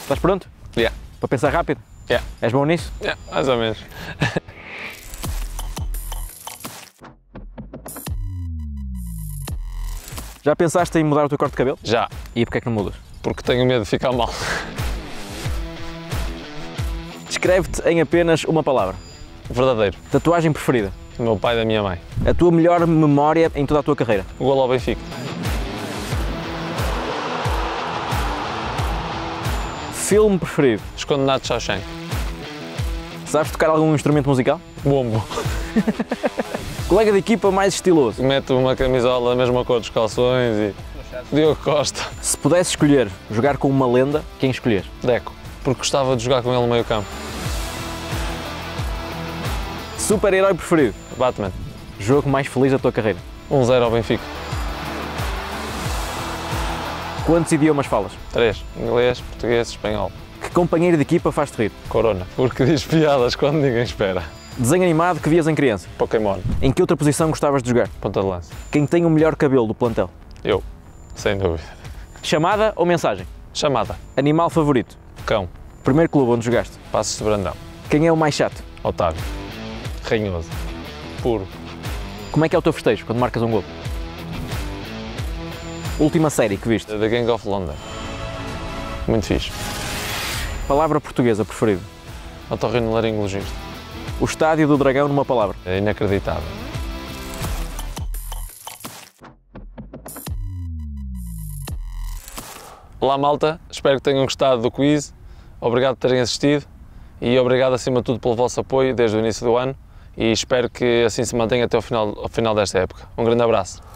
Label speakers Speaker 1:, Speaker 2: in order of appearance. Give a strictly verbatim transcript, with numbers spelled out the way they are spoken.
Speaker 1: Estás pronto?
Speaker 2: Yeah.
Speaker 1: Para pensar rápido?
Speaker 2: Yeah.
Speaker 1: És bom nisso?
Speaker 2: Yeah, mais ou menos.
Speaker 1: Já pensaste em mudar o teu corte de cabelo?
Speaker 2: Já.
Speaker 1: E porquê é que não mudas?
Speaker 2: Porque tenho medo de ficar mal.
Speaker 1: Descreve-te em apenas uma palavra.
Speaker 2: Verdadeiro.
Speaker 1: Tatuagem preferida?
Speaker 2: Do meu pai e da minha mãe.
Speaker 1: A tua melhor memória em toda a tua carreira?
Speaker 2: O golo ao Benfica.
Speaker 1: Filme preferido?
Speaker 2: Os Condenados de Shawshank.
Speaker 1: Sabes tocar algum instrumento musical?
Speaker 2: Bombo.
Speaker 1: Colega de equipa mais estiloso?
Speaker 2: Meto uma camisola da mesma cor dos calções e... Diogo Costa.
Speaker 1: Se pudesse escolher jogar com uma lenda, quem escolher?
Speaker 2: Deco. Porque gostava de jogar com ele no meio campo.
Speaker 1: Super-herói preferido?
Speaker 2: Batman.
Speaker 1: Jogo mais feliz da tua carreira?
Speaker 2: um zero ao Benfica.
Speaker 1: Quantos idiomas falas?
Speaker 2: três. Inglês, português, espanhol.
Speaker 1: Que companheiro de equipa faz-te rir?
Speaker 2: Corona. Porque diz piadas quando ninguém espera.
Speaker 1: Desenho animado que vias em criança?
Speaker 2: Pokémon.
Speaker 1: Em que outra posição gostavas de jogar?
Speaker 2: Ponta de lança.
Speaker 1: Quem tem o melhor cabelo do plantel?
Speaker 2: Eu. Sem dúvida.
Speaker 1: Chamada ou mensagem?
Speaker 2: Chamada.
Speaker 1: Animal favorito?
Speaker 2: Cão.
Speaker 1: Primeiro clube onde jogaste?
Speaker 2: Passos de Brandão.
Speaker 1: Quem é o mais chato?
Speaker 2: Otávio. Ranhoso. Puro.
Speaker 1: Como é que é o teu festejo quando marcas um gol? Última série que viste?
Speaker 2: The Gang of London. Muito fixe.
Speaker 1: Palavra portuguesa preferida?
Speaker 2: Otorrinolaringologista.
Speaker 1: O estádio do Dragão numa palavra?
Speaker 2: É inacreditável. Olá malta, espero que tenham gostado do quiz. Obrigado por terem assistido e obrigado acima de tudo pelo vosso apoio desde o início do ano e espero que assim se mantenha até ao final, ao final desta época. Um grande abraço.